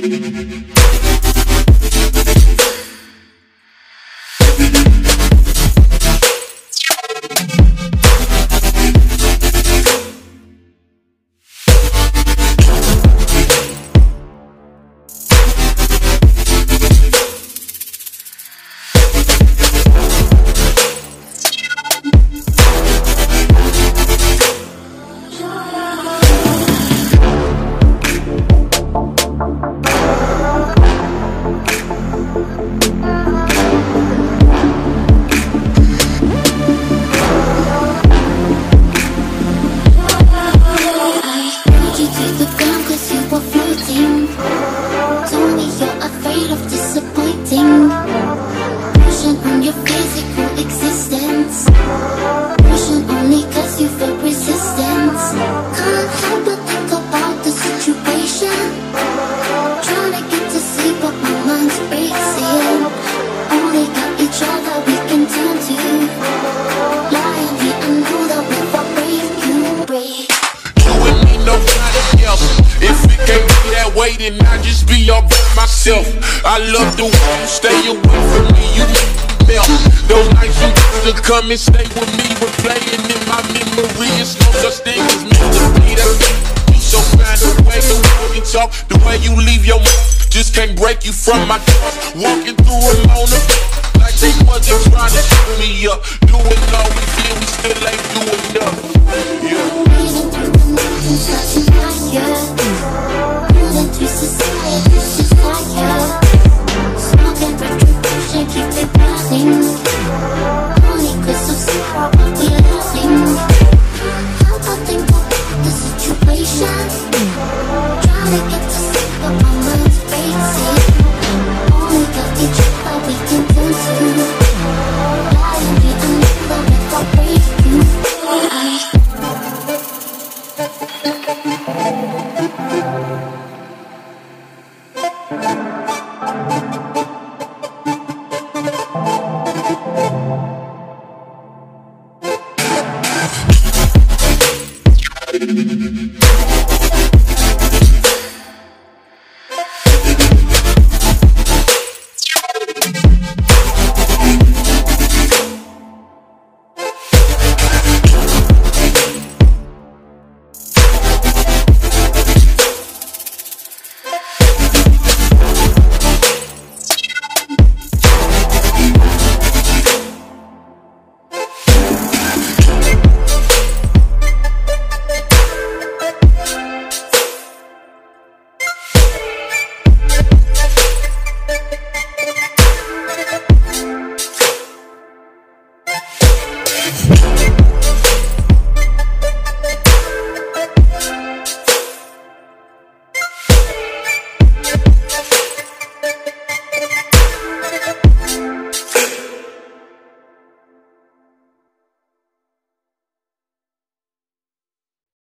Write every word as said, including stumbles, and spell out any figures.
Then I just be all by myself. I love the way you stay away from me. You melt. Those nights you used to come and stay with me, replaying in my memory. It's no such thing as meant to be. That's me so fine. The way the way we talk, the way you leave your mouth, just can't break you from my thoughts. Walking through them on the like they wasn't trying to show me up. Doing all we did, we still ain't doing enough. Yeah.